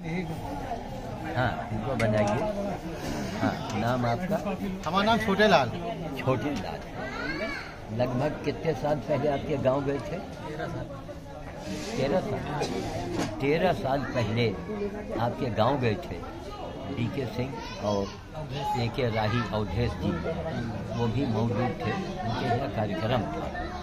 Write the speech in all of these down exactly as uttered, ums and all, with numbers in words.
हाँ इनको बनाइए। हाँ नाम आपका? हमारा नाम छोटे लाल। छोटे लाल। लगभग कितने साल पहले आपके गांव गए थे? तेरह साल। तेरह साल पहले आपके गांव गए थे डी के सिंह और ए के राही अवधेश जी, वो भी मौजूद थे, उनके यहाँ कार्यक्रम था।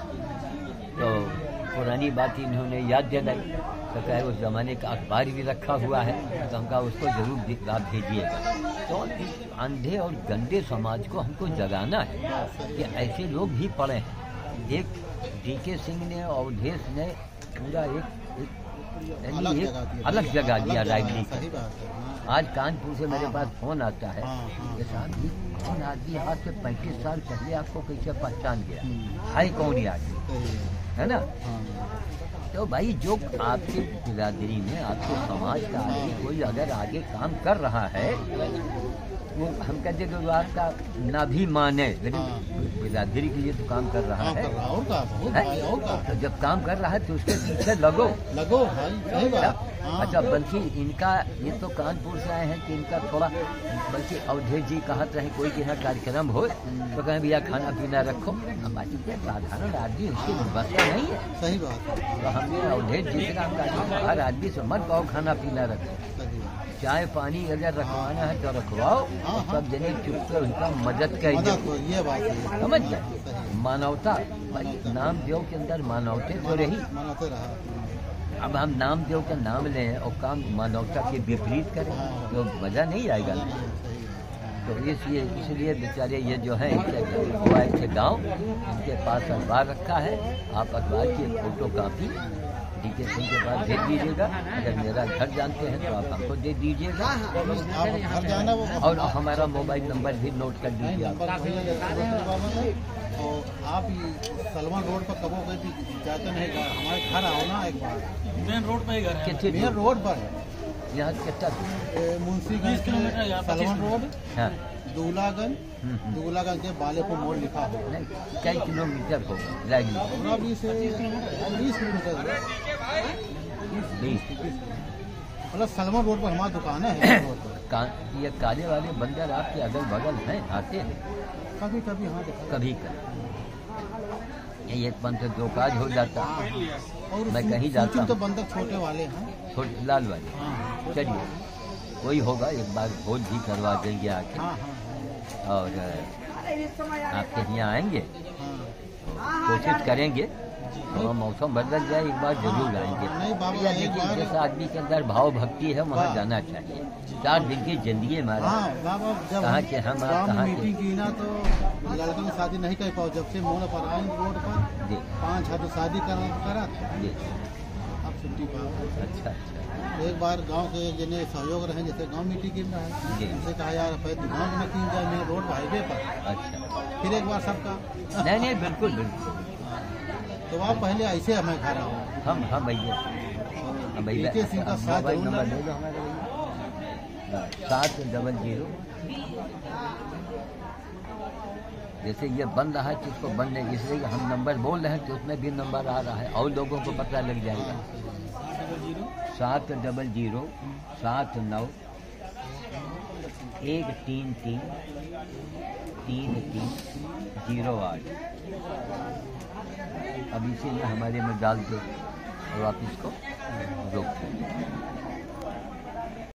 तो पुरानी बात इन्होंने याद दिलाई, तो कहे उस ज़माने का अखबार भी रखा हुआ है, तो हमका उसको जरूर आप भेजिएगा। तो इस अंधे और गंदे समाज को हमको जगाना है कि ऐसे लोग भी पड़े हैं। एक डी के सिंह ने, अवधेश ने पूरा एक, एक, अलग एक जगह अलग जगह दिया सही राजनीति। बात है। आज कानपुर से मेरे पास फोन आता है हाँ, हाँ, कि साहब जी कौन आदमी आज से पैंतीस साल पहले आपको कैसे पहचान गया, हाई कौन ही आदमी है ना। तो भाई जो आपके बिरादरी में, आपके समाज का आदमी कोई अगर आगे काम कर रहा है, वो हम कहते हैं कि वो आपका ना भी माने, लेकिन बिरादरी के लिए तो काम कर रहा है। और का, बहुत है? भाई, और का। तो जब काम कर रहा है तो उसके पीछे लगो लगो भाई, सही बात। हाँ। अच्छा, बल्कि इनका, ये तो कानपुर से आए हैं कि इनका थोड़ा, बल्कि अवधेश जी कहते रहे कोई के यहाँ कार्यक्रम हो तो कहें भैया खाना पीना रखो। हम बाकी क्या साधारण आदमी उसकी व्यवस्था नहीं है। सही बात है। तो हमने अवधेश जी से कहा हर आदमी से मत कहो खाना पीना रखो, चाय पानी अगर रखवाना है तो रखवाओ, सब जने चुपकर उनका मदद करिए। ये बात है, समझ गए? मानवता भाई, नाम देव के अंदर मानवते तो रही। मनाते रहा। अब हम नाम देव का नाम लें और काम मानवता के विपरीत करें तो मजा नहीं आएगा। तो इसलिए इसलिए बेचारे ये जो है इनके हुआ थे गाँव, इनके पास अखबार रखा है, आप अखबार की फोटो कापी डी के सिंह के पास भेज दीजिएगा। अगर मेरा घर जानते हैं तो आप हमको दे दीजिएगा, और हमारा मोबाइल नंबर भी नोट कर दीजिए। और आप सलमान रोड पर कबो गए भी जाते नहीं, हमारे घर आओ ना एक बार। मेन रोड पर ही घर है। मेन रोड पर है यहाँ कितना मुंशीगंज सलमान रोड, हाँ दूल्हागंज, दूल्हागंज के बालेपुर मोड़ लिखा हो। कई किलोमीटर हो लाइन बीस किलोमीटर बीस मतलब सलमान रोड पर हमारी दुकान है। का, ये काले वाले बंदर आपके अगल बगल हैं, आते हैं कभी कभी। हाँ कभी कभी एक पंथ दो काज हो जाता है। और मैं कहीं जाता हूँ तो बंदर छोटे वाले हैं, छोटे लाल वाले। चलिए कोई होगा, एक बार भोज भी करवा देंगे आके। और आपके यहाँ आएंगे, कोशिश करेंगे, तो मौसम बदल जाए एक बार जरूर आएंगे। देखिए जैसा आदमी के अंदर भाव भक्ति है वहाँ जाना चाहिए। चार दिन की जिंदगी हमारा, कहाँ के हम आप कहाँ के। मीटिंग की ना तो लड़के की शादी नहीं कर पाओ, जब से मोड़ पर आए रोड पर पाँच हाथ शादी करा करा जी अब छुट्टी पाओ। अच्छा अच्छा। एक बार गांव के जिन्हें सहयोग रहे, जैसे गांव मीटिंग की रहा है, उनसे कहा यार पहले दुकान में की जाए मेरे रोड हाईवे पर। अच्छा, फिर एक बार सबका नहीं नहीं बिल्कुल बिल्कुल। तो आप पहले ऐसे हमें घर आओ। हम हम भैया हम भैया मोबाइल नंबर ले लो हमारे भैया, सात डबल जीरो। जैसे ये बन रहा है तो उसको बंद नहीं, इसलिए हम नंबर बोल रहे हैं तो उसमें भी नंबर आ रहा है और लोगों को पता लग जाएगा। सात डबल जीरो सात नौ एक तीन तीन तीन तीन जीरो आठ। अब इसी में हमारे में डाल दो और आप इसको रोक दो।